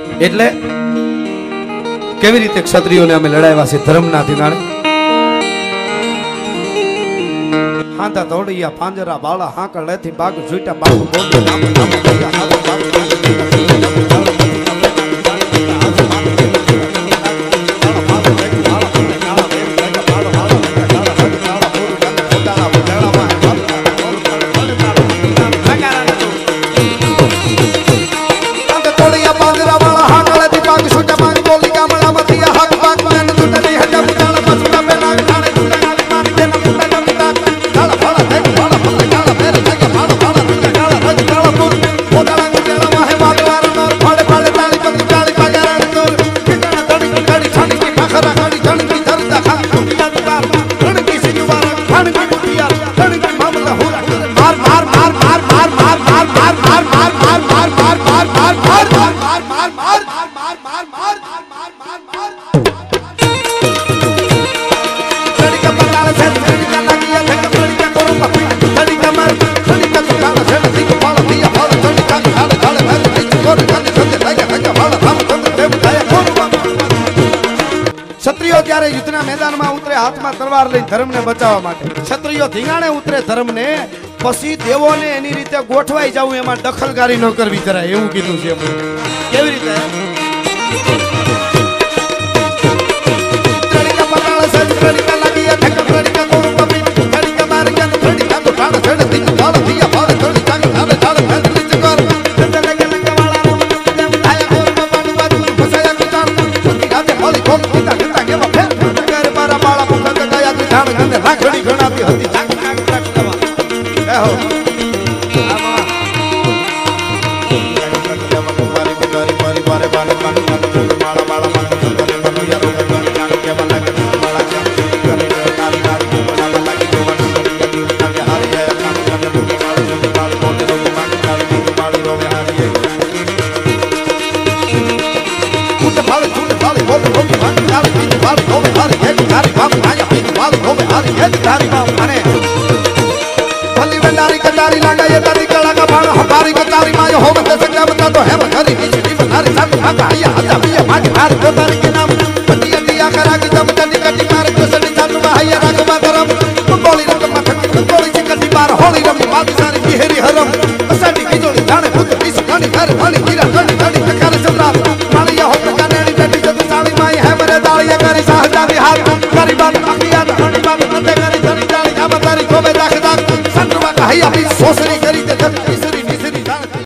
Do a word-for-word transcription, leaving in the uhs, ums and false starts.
એટલે કેવી રીતે ક્ષત્રિયોને અમે લડાવ્યા છે ધર્મના ધીંગાણે હાંધા તોડિયા પાંજરા બાળા હાંકળેથી બાગ ઝૂટા બાગ બોલી નામ નામ કયા હાથ બાગ युद्धना मैदान में उतरे हाथ में तलवार लई धर्म ने बचावा माटे क्षत्रियो धींगाणे उतरे धर्म ने पसी देवो ने एनी रीते गोठवाई जाऊ एमा दखलकारी न करवी जरा एवुं कीधुं छे केवी रीते तड़का पताळ सज तड़का लागिया ठक तड़का कोरु पपी तड़का मार के तड़का तो काण छड़ दी काळ दिया फाड़ तड़का काण काळ काळ नीच कर तड़का लगे लंगा वाला राम देव आया कोरु बाबू बाबू फसाया के तार तड़का दे होली कोक किता किता के बाप राखड़ी घणाती होती टाक टाक टाक दवा ए हो आमा बारी बारी बारी बारी बारी बारी माला माला माला करे बनो यार गण जान के बना के माला के करे नारी नारी को बना लगी जो बन के हारी है काम करने को माला जो माल बोले रो मान काली की माली रो हारी है कुछ फाल कुछ फाल बोल बोल मान काली की माल रो हारी है हारी काम आया वाल होवे हारी है धारी बाप माने भली भंडारी कटारी लागा ये दादी कला का बाण हमारी कटारी माय होवे ते सकता बता तो है घरी नीचे बनारी साथ भागा आया हता भैया माटी हार कोतारी के नाम पति दिया करा के जब तनी कटी मार के सड़ी साथ भाया राग मातरम गोली रंग मथक गोली से कटी मार होली रंग बात सारी बिहरी हरम असाडी की जोड़ी जाने भूत इस गानी घर भाली हीरा गणी गणी कर सम्राट मालिया हो काने बेटी जब साड़ी माय है मरे दालिया करी साहजादी हाथ करी बात अखिया धनी बात नते करी धनी दाली अब तारी कोबे दाख दाख संतवा का है अभी सोसरी करी ते